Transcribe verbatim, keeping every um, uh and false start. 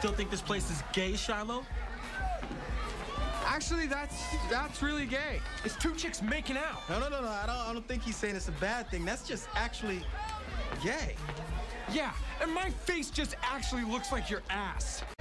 still think this place is gay, Shiloh? Actually, that's that's really gay. It's two chicks making out. No, no, no, no. I don't, I don't think he's saying it's a bad thing. That's just actually gay. Yeah, and my face just actually looks like your ass.